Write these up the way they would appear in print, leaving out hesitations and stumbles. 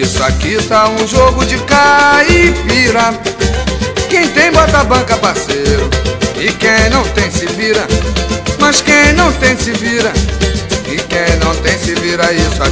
Isso aqui tá um jogo de caipira. Quem tem bota a banca, parceiro, e quem não tem se vira. Mas quem não tem se vira, e quem não tem se vira. Isso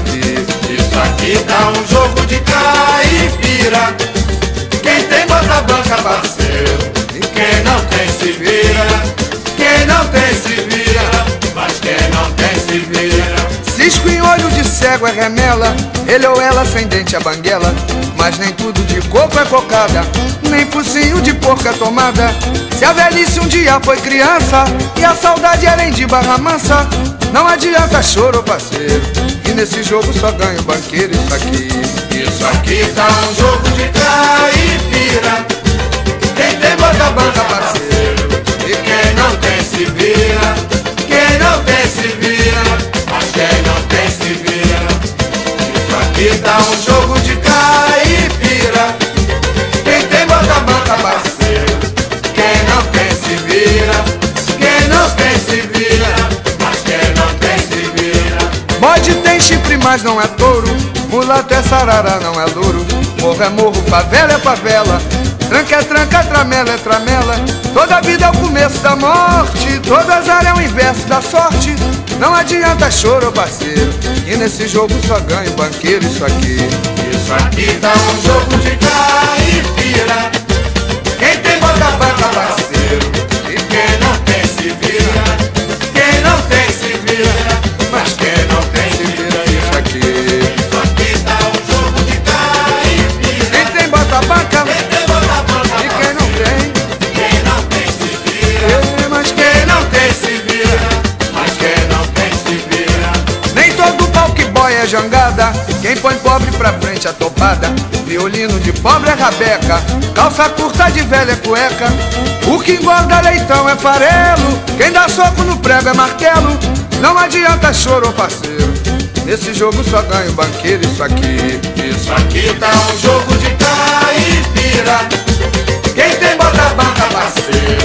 aqui tá um jogo de caipira. Quem tem bota a banca, parceiro, e quem não tem se vira. Quem não tem se vira, mas quem não tem se vira. Cisco em olho de cego é remela, ele ou ela sem dente é banguela. Mas nem tudo de coco é cocada, nem focinho de porco é tomada. Se a velhice um dia foi criança e a saudade era em de Barra Mansa, não adianta choro, parceiro, e nesse jogo só ganha o banqueiro. Isso aqui tá um jogo de caipira. Quem tem bota a banca, parceiro, e quem não tem se vira. Quem não tem se vira, mas quem não tem se vira. Isso aqui tá um jogo de caipira. Quem tem bota a banca, parceiro, quem não tem se vira. Quem não tem se vira, mas quem não tem se vira. Bode tem chifre, mas não é touro. Mulato é sarará, não é louro. Morro é morro, favela é favela. Tranca é tranca, tramela é tramela. Toda vida é o começo da morte, toda azar é o inverso da sorte. Não adianta choro, parceiro, e nesse jogo só ganha o banqueiro. Isso aqui tá um jogo de caipira. Quem tem bota a banca, parceiro, e quem não tem se vira. Quem não tem se vira, mas quem não tem se vira. Isso aqui tá um jogo de caipira. Quem tem bota a banca, e quem não tem se vira. Mas quem não tem se vira, mas quem não tem se vira. Nem todo pau que boia é jangada, quem põe pobre pra frente é topada. Violino de pobre é rabeca, calça curta de velha é cueca. O que engorda leitão é farelo, quem dá soco no prego é martelo. Não adianta choro, parceiro, nesse jogo só ganha o banqueiro. Isso aqui tá um jogo de caipira. Quem tem bota a banca, parceiro,